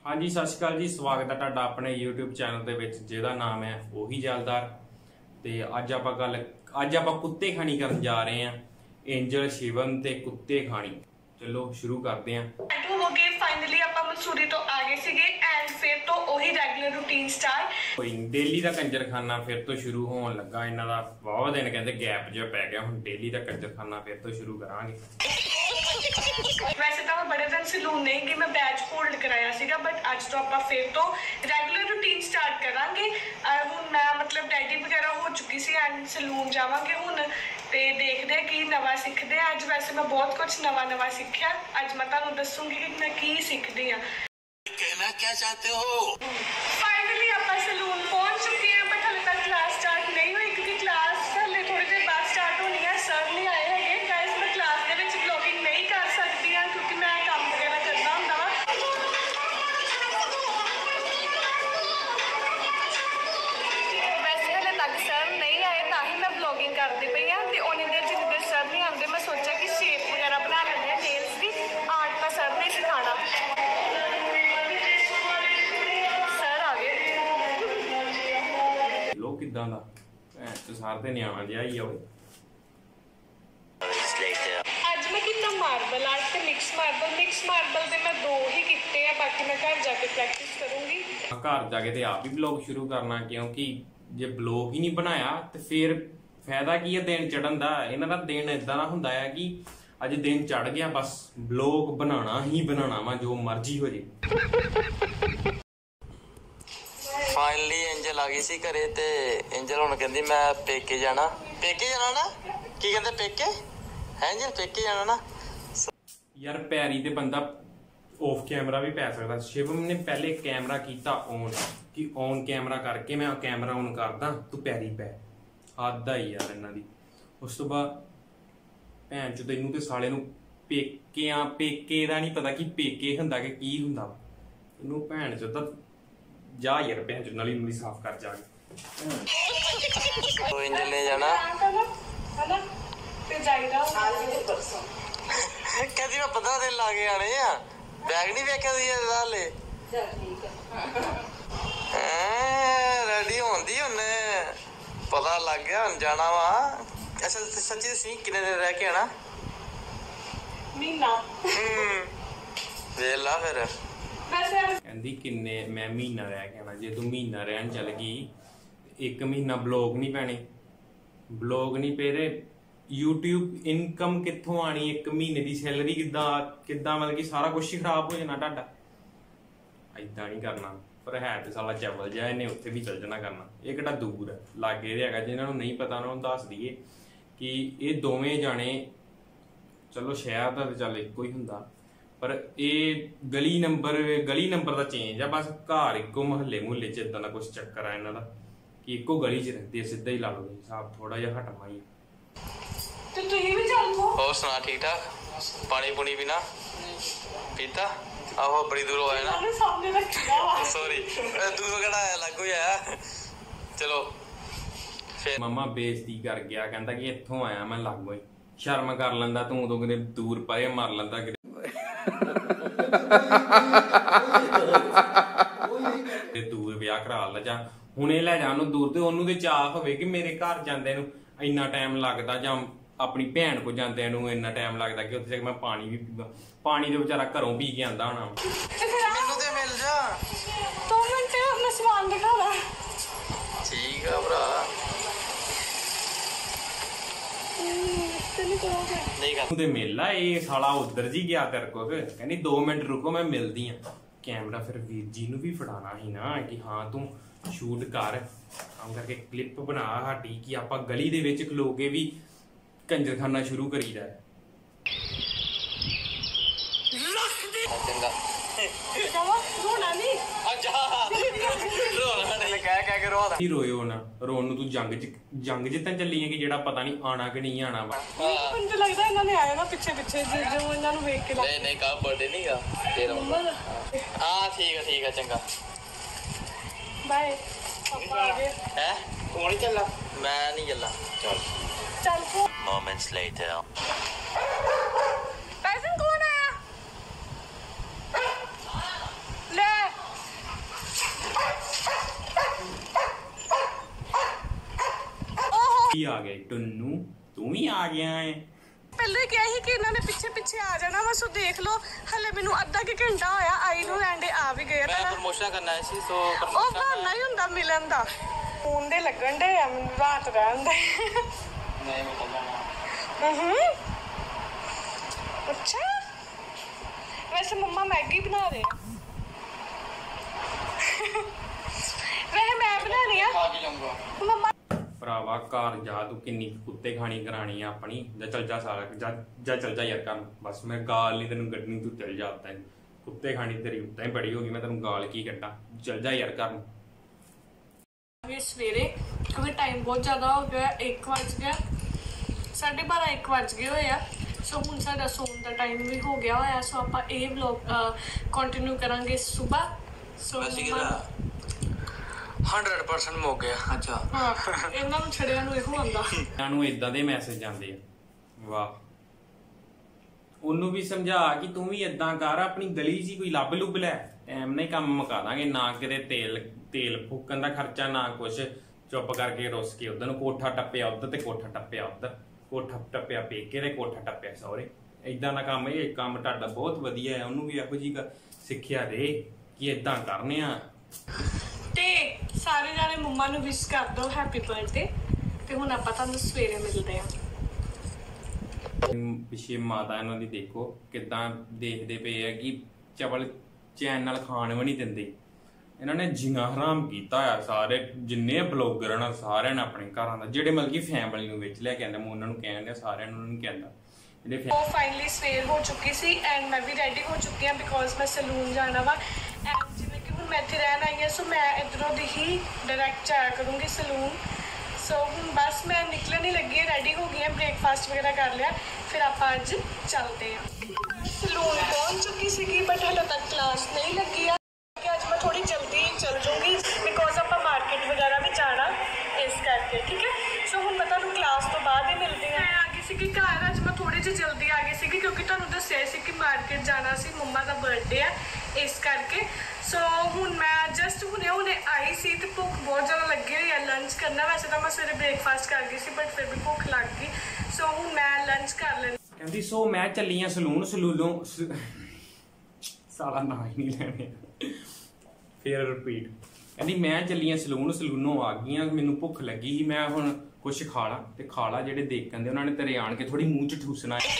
हाँ जी, सत श्री अकाल जी। स्वागत है तुहाडा अपने YouTube चैनल दे विच जिहदा नाम है ओही जैलदार। ते अज आपां कुत्ते खानी करन जा रहे हैं। एंजल, शिवम ते कुत्ते खानी। चलो शुरू करते हैं। हो गए फाइनली आपां मसूरी तो आ गए सीगे एंड फिर तो ओही रेगुलर रूटीन स्टार्ट। कोई डेली दा कंजर खाना फिर तो शुरू होने लगा। इन्हां दा बहुत दिन कहते गैप जो पै गया, हुण डेली दा कंजर खाना फिर तो शुरू करांगे। वैसे तो मैं बड़े दिन सलून नहीं गई, मैं बैच होल्ड कराया सीगा, बट अज तो आप फिर तो रेगुलर रूटीन स्टार्ट करांगे। हुण मैं मतलब डैडी वगैरह हो चुकी सी एंड सलून जावांगे हुण ते देखदे की नवा सिखदे। अज वैसे मैं बहुत कुछ नवा सिक्ख्या। अज मैं तुहानूं दसूंगी कि मैं की सिखदी हां। कहना क्या चाहते हो? फाइनली आप सलून पहुंच चुके हैं, बट हाले तक क्लास स्टार्ट नहीं हुई क्योंकि क्लास हाले थोड़ी देर बाद स्टार्ट होनी है। सर नहीं आए हैं गाइस। मैं क्लास के विच ब्लॉगिंग नहीं कर सकती हां क्योंकि मैं काम वगैरह करना हुंदा वा। वैसे हाले तक सर नहीं आए तां ही मैं ब्लॉगिंग करदी पई हां ते उन्नी देर जिन्नी देर सर नहीं आंदे मैं सोचा कि शेप वगैरह बना लैंदे हां नेल्स दी। आर्ट तां सर ने सिखाना। किदां दा भैन चो सार ते न्याणा जिहा ही होवे। ਅੱਜ मैं कितना मार्बल आर्ट ते मिक्स मार्बल दे मैं दो ही कीते हैं, बाकी मैं घर जाके प्रैक्टिस करूंगी। घर जाके ते आप ही ब्लॉग शुरू करना, क्योंकि जे ब्लॉग ही नहीं बनाया तो फिर फायदा की है दिन चढ़न दा। इन्हां दा दिन इदां दा हुंदा है कि अज दिन चढ़ गया बस ब्लॉग बनाना ही बनाना वा, जो मर्जी हो जे। फाइनली एंजल आ गई सी घरे ते एंजल हुण कहंदी मैं पेके जाना ना। की कहंदे पेके है एंजल? पेके जाना ना यार। पैरी ते बंदा ऑफ कैमरा भी पै सकदा। शिवम ने पहले कैमरा कीता ऑन कि ऑन कैमरा करके मैं कैमरा ऑन करदा तू पैरी पै। आदा ही यार इन्हां दी। उस तो बाद भैन चो तैनूं ते साले नूं पेके दा नहीं पता कि पेके हुंदा कि की हुंदा। इनू भैन चो तां जा यार भैन चो नली नुली साफ कर जाके। तो एंजल ने जाना ते जाईदा कहती मैं 15 दिन ला के आने आ। बैग नहीं वेख्या दी हाले रेडी होंदी हुण पता लग गया हुण जाना वा। अच्छा सच्ची दसी किन्ने दिन रह के आना? महीना। वेख ला फिर कहंदी किन्ने मैं महीना रह के आना। जे तू महीना रहन चल गई, एक महीना ब्लॉग नहीं पैने। ब्लॉग नहीं पे ते यूट्यूब इनकम कित्थों आनी? एक महीने की सैलरी किद्दां मतलब कि सारा कुछ ही खराब हो जाना तुहाडा। इदां नहीं करना। पर है तो साला चवल जिहा, इन्हें उत्थे भी चल जाना करना। ये किहड़ा दूर है, लागे दे हैगा। जिन्हां नूं नहीं पता उन्हां नूं दस दईए कि ये दोवें जाने चलो शहर दा ते चल इक्को ही हुंदा, पर ये गली नंबर का चेंज है। बस घर इको मुहल्ले च इदां दा कुछ चक्कर है इन्हां दा कि इको गली च रहिंदे। सीधा ही ला लो हिसाब, थोड़ा जिहा हटवा ही। तो तुसीं भी चल पो। और सुना ठीक ठाक? पानी पुनी पीना पीता? आहो बड़ी दूरों आया ना। सामने रखा वा। सॉरी दूरों केड़ा आया, लागू ही आया। चलो फिर मामा बेइज्जती कर गया, कहंदा कि इत्थों आया मैं लागू ही। शर्म कर लैंदा तूं, उदों किते दूर परे मार लैंदा किते दूर विआह करा ला जा हुणे लै जा ओनू दूर। ते ओनू ते चाह होवे कि मेरे घर जांदे नूं इन्ना टाइम लगदा, जां अपनी भैन को जांदे नूं इन्ना टाइम लगदा कि उत्थे जाके मैं पानी भी पीवां। पानी ते बेचारा घरों पी के आंदा होना। मैनू ते मिल जा 2 मिनट मैं समान दिखा दा। ठीक है भरा नहीं कर ते मिल ला। ये साला उधर जी गया तेरे को, कहनी 2 मिनट रुको मैं मिलदी हां। कैमरा फिर वीर जी नूं भी फड़ाना ही ना कि हाँ तू शूट कर, काम करके क्लिप बना साडी कि आपां गली दे विच खलो के भी कंजरखाना शुरू करीदा है। चंगा रोना नहीं। रोना नहीं कह के रोदा रोयो ना। रोन नूं तू जंग च तां चली है कि जेड़ा पता नहीं आना कि नहीं आना। मुझे लगदा इन्हां ने आया ना पीछे जो इन्हां नूं वेख के। नहीं का बर्थडे नहीं का तेरा। हां ठीक है चंगा बाय। पापा आ गए हैं? कौन ही चला? मैं नहीं चला। चल पो। Moments later पैसन कौन आया? ले ਕੀ ਆ ਗਏ ਟੁੰਨੂ, ਤੂੰ ਵੀ ਆ ਗਿਆ ਹੈ। ਪਹਿਲੇ ਕਿਹਾ ਸੀ ਕਿ ਇਹਨਾਂ ਨੇ ਪਿੱਛੇ ਪਿੱਛੇ ਆ ਜਾਣਾ, ਬਸ ਉਹ ਦੇਖ ਲਓ ਹਲੇ ਮੈਨੂੰ ਅੱਧਾ ਕਿ ਘੰਟਾ ਹੋਇਆ ਆਈ ਨੂੰ ਐਂਡ ਆ ਵੀ ਗਏ। ਮੈਂ ਪ੍ਰਮੋਸ਼ਨ ਕਰਨਾ ਸੀ ਸੋ ਉਹ ਬਹਾਨਾ ਹੀ ਹੁੰਦਾ ਮਿਲਣ ਦਾ। ਫੋਨ ਦੇ ਲੱਗਣ ਦੇ ਆ ਮੈਨੂੰ ਰਾਤ ਰਹਿਣ ਦੇ। ਨਹੀਂ ਮੈਂ ਚੱਲਣਾ। ਅੱਛਾ वैसे मम्मा मैगी बना रहे हैं। वैसे मैं बनानी है खा के जाऊंगा मम्मा। ਭਰਾਵਾ ਘਰ ਜਾ, ਤੂੰ ਕਿੰਨੀ ਕੁੱਤੇ ਖਾਣੀ ਕਰਾਣੀ ਆ ਆਪਣੀ। ਜਾ ਚੱਲ ਜਾ ਸਾਰਾ ਜਾ ਚੱਲ ਜਾ ਯਾਰ ਘਰ। ਬਸ ਮੈਂ ਗਾਲ ਨਹੀਂ ਤੈਨੂੰ ਕੱਢਣੀ, ਤੂੰ ਚੱਲ ਜਾ। ਉੱਤਾਂ ਕੁੱਤੇ ਖਾਣੀ ਤੇਰੀ ਉੱਤਾਂ ਹੀ ਬੜੀ ਹੋ ਗਈ, ਮੈਂ ਤੈਨੂੰ ਗਾਲ ਕੀ ਕੱਢਾਂ। ਚੱਲ ਜਾ ਯਾਰ ਘਰ ਨੂੰ। ये सवेरे क्योंकि टाइम बहुत ज़्यादा हो गया, 1 बज गया, 12:30 1 बज गए हुए आ। सो हुण साडा सौण दा टाइम भी हो गया होया। सो आपां ਇਹ व्लॉग कंटिन्यू करांगे सुबह। सो वैसे कि 100% ਮੁੱਕ ਗਿਆ। ਅੱਛਾ ਹਾਂ ਇਹਨਾਂ ਨੂੰ ਛੜਿਆਂ ਨੂੰ ਇਹੋ ਆਂਦਾ। ਇਹਨਾਂ ਨੂੰ ਇਦਾਂ ਦੇ ਮੈਸੇਜ ਆਉਂਦੇ ਆ। ਵਾਹ, ਉਹਨੂੰ ਵੀ ਸਮਝਾ ਕਿ ਤੂੰ ਵੀ ਇਦਾਂ ਕਰ, ਆਪਣੀ ਗਲੀ 'ਚ ਕੋਈ ਲੱਭ ਲੁੱਭ ਲੈ, ਟਾਈਮ ਨਾਲ ਹੀ ਕੰਮ ਮੁਕਾ ਦਾਂਗੇ। ਨਾ ਕਿਤੇ ਤੇਲ ਫੂਕਣ ਦਾ ਖਰਚਾ, ਨਾ ਕੁਛ। ਚੁੱਪ ਕਰਕੇ ਰੁੱਸ ਕੇ ਉਧਰ ਨੂੰ ਕੋਠਾ ਟੱਪਿਆ ਉਧਰ ਤੇ ਕੋਠਾ ਟੱਪਿਆ ਉਧਰ, ਕੋਠਾ ਟੱਪਿਆ ਪੇਕੇ ਤੇ ਕੋਠਾ ਟੱਪਿਆ ਸਹੁਰੇ। ਇਦਾਂ ਦਾ ਕੰਮ, ਇਹ ਕੰਮ ਤੁਹਾਡਾ ਬਹੁਤ ਵਧੀਆ ਹੈ। ਉਹਨੂੰ ਵੀ ਇਹੋ ਜਿਹੀ ਸਿੱਖਿਆ ਦੇ ਕਿ ਇਦਾਂ ਕਰਨੇ ਆ। ਤੇ ਸਾਰੇ ਜਾਣੇ ਮੰਮਾ ਨੂੰ ਵਿਸ਼ ਕਰ ਦਿਓ ਹੈਪੀ ਬਰਥਡੇ। ਤੇ ਹੁਣ ਆਪਾਂ ਤੁਹਾਨੂੰ ਸਵੇਰੇ ਮਿਲਦੇ ਆ। ਪਿੱਛੇ ਮਾਤਾ ਇਹਨਾਂ ਦੀ ਦੇਖੋ ਕਿਦਾਂ ਦੇਖਦੇ ਪਏ ਆ ਕਿ ਚਵਲ ਚੈਨ ਨਾਲ ਖਾਣ ਵੀ ਨਹੀਂ ਦਿੰਦੇ। ਇਹਨਾਂ ਨੇ ਜੀਣਾ ਹਰਾਮ ਕੀਤਾ ਆ। ਸਾਰੇ ਜਿੰਨੇ ਬਲੌਗਰ ਹਨ ਸਾਰਿਆਂ ਨੇ ਆਪਣੇ ਘਰਾਂ ਦਾ, ਜਿਹੜੇ ਮਤਲਬ ਕਿ ਫੈਮਿਲੀ ਨੂੰ ਵਿੱਚ ਲੈ ਕੇ ਆਉਂਦੇ, ਮੈਂ ਉਹਨਾਂ ਨੂੰ ਕਹਿਣ ਡਿਆ, ਸਾਰਿਆਂ ਨੂੰ ਨਹੀਂ ਕਹਿੰਦਾ। ਉਹ ਫਾਈਨਲੀ ਸਵੇਰ ਹੋ ਚੁੱਕੀ ਸੀ ਐਂਡ ਮੈਂ ਵੀ ਰੈਡੀ ਹੋ ਚੁੱਕੀ ਹਾਂ ਬਿਕੋਜ਼ ਮੈਂ ਸਲੂਨ ਜਾਣਾ ਵਾ। ਐਂਡ ਜਿਵੇਂ ਕਿ ਹੁਣ ਮੈਂ ਇੱਥੇ ਰਹਿਣ ਆਈ ਹਾਂ, ਸੋ ਮੈਂ ਇੱਧਰੋਂ ਦੀ ਹੀ ਡਾਇਰੈਕਟ ਜਾਇਆ ਕਰੂੰਗੀ ਸਲੂਨ। ਸੋ ਹੁਣ ਬਸ ਮੈਂ ਨਿਕਲਣ ਹੀ ਲੱਗੀ ਹਾਂ, ਰੈਡੀ ਹੋ ਗਈ ਹਾਂ, ਬ੍ਰੇਕਫਾਸਟ ਵਗੈਰਾ ਕਰ ਲਿਆ, ਫਿਰ ਆਪਾਂ ਅੱਜ ਚੱਲਦੇ ਹਾਂ। ਸਲੂਨ ਪਹੁੰਚ ਚੁੱਕੀ ਸੀਗੀ ਬਟ ਹਾਲੇ ਤੱਕ ਕਲਾਸ ਨਹੀਂ ਲੱਗੀ ਆ ਕਿ ਅੱਜ ਮੈਂ ਥੋੜੀ ਜਲਦੀ ਚੱਲ ਜੂੰਗੀ ਬਿਕੋਜ਼ ਆਪਾਂ ਮਾਰਕੀਟ ਵਗੈਰਾ ਵੀ ਜਾਣਾ ਇਸ ਕਰਕੇ। ਠੀਕ ਹੈ, ਸੋ ਹੁਣ ਮੈਂ ਤੁਹਾਨੂੰ ਕਲਾਸ ਤੋਂ ਬਾਅਦ ਹੀ ਮਿਲਦੀ ਹਾਂ। ਮੈਂ ਆ ਗਈ ਸੀਗੀ ਘਰ, ਅੱਜ ਮੈਂ ਥੋੜੀ ਜਿਹੀ ਜਲਦੀ ਆ ਗਈ ਸੀਗੀ ਕਿਉਂਕਿ ਤੁਹਾਨੂੰ ਦੱਸਿਆ ਸੀ ਕਿ ਮਾਰਕੀਟ ਜਾਣਾ ਸੀ, ਮੰਮਾ ਦਾ ਬਰਥਡੇ ਆ ਇਸ ਕਰਕੇ। ਸੋ ਹੁਣ ਮੈਂ ਜਸਟ ਹੁਣੇ ਆਈ ਸੀ ਤੇ ਭੁੱਖ ਬਹੁਤ ਜ਼ਿਆਦਾ ਲੱਗੀ ਹੋਈ ਹੈ, ਲੰਚ ਕਰਨਾ। ਵੈਸੇ ਤਾਂ ਮੈਂ ਸਵੇਰੇ ਬ੍ਰੇਕਫਾਸਟ ਕਰ ਗਈ ਸੀ ਬਟ ਫਿਰ ਵੀ ਭੁੱਖ ਲੱਗ ਗਈ। ਸੋ ਹੁਣ ਮੈਂ ਲੰਚ ਕਰ ਲੈਂਦੀ। ਕਹਿੰਦੀ ਸੋ ਮੈਂ ਚੱਲੀ ਆ ਸਲੂਨੋਂ ਸਾਲਾ ਨਾ ਹੀ ਨਹੀਂ ਲੈਣੇ। ਫਿਰ ਰਿਪੀਟ, ਕਹਿੰਦੀ ਮੈਂ ਚੱਲੀ ਆ ਸਲੂਨੋਂ ਆ ਗਈਆਂ, ਮੈਨੂੰ ਭੁੱਖ ਲੱਗੀ ਸੀ, ਮੈਂ ਹੁਣ ਕੁਛ ਖਾ ਲਾ। ਤੇ ਖਾ ਲਾ, ਜਿਹੜੇ ਦੇਖਣ ਦੇ ਉਹਨਾਂ ਨੇ ਤੇਰੇ ਆਣ ਕੇ ਥੋੜੀ ਮੂੰਹ 'ਚ ਠੂਸਣਾ ਹੈ।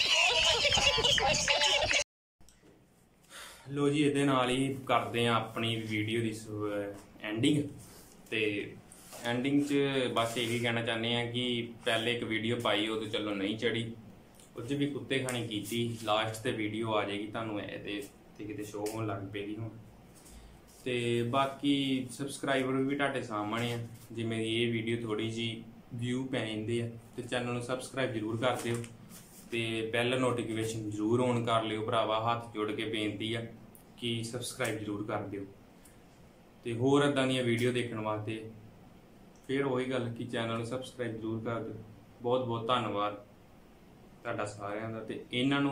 ਲੋ ਜੀ, ਇਹਦੇ ਨਾਲ ਹੀ ਕਰਦੇ ਆ ਆਪਣੀ ਵੀਡੀਓ ਦੀ ਐਂਡਿੰਗ। ਤੇ ਐਂਡਿੰਗ 'ਚ ਬਸ ਇਹੀ ਕਹਿਣਾ ਚਾਹੁੰਦੇ ਆ ਕਿ ਪਹਿਲੇ ਇੱਕ ਵੀਡੀਓ ਪਾਈ, ਉਹ ਤਾਂ ਚਲੋ ਨਹੀਂ ਚੜੀ, ਉਹ 'ਚ ਵੀ ਕੁੱਤੇ ਖਾਣੀ ਕੀਤੀ। ਲਾਸਟ ਤੇ ਵੀਡੀਓ ਆ ਜਾਏਗੀ ਤੁਹਾਨੂੰ ਇਹਦੇ ਤੇ ਕਿਤੇ ਸ਼ੋਅ ਹੋਣ ਲੱਗ ਪਏਗੀ ਹੁਣ। ਤੇ ਬਾਕੀ ਸਬਸਕ੍ਰਾਈਬਰ ਵੀ ਤੁਹਾਡੇ ਸਾਹਮਣੇ ਆ। ਜੇ ਮੇਰੀ ਇਹ ਵੀਡੀਓ ਥੋੜੀ ਜੀ ਵਿਊ ਪੈ ਜਾਂਦੇ ਆ ਤੇ ਚੈਨਲ ਨੂੰ ਸਬਸਕ੍ਰਾਈਬ ਜ਼ਰੂਰ ਕਰ ਦਿਓ ਤੇ ਬੈਲ ਨੋਟੀਫਿਕੇਸ਼ਨ ਜ਼ਰੂਰ ਔਨ ਕਰ ਲਿਓ ਭਰਾਵਾ। ਹੱਥ ਜੋੜ ਕੇ ਬੇਨਤੀ ਆ ਕਿ ਸਬਸਕ੍ਰਾਈਬ ਜ਼ਰੂਰ ਕਰ ਦਿਓ। ਤੇ ਹੋਰ ਇਦਾਂ ਦੀਆਂ ਵੀਡੀਓ ਦੇਖਣ ਵਾਸਤੇ ਫਿਰ ਉਹੀ ਗੱਲ ਕਿ ਚੈਨਲ ਨੂੰ ਸਬਸਕ੍ਰਾਈਬ ਜ਼ਰੂਰ ਕਰ ਦਿਓ। ਬਹੁਤ ਬਹੁਤ ਧੰਨਵਾਦ ਤੁਹਾਡਾ ਸਾਰਿਆਂ ਦਾ। ਤੇ ਇਹਨਾਂ ਨੂੰ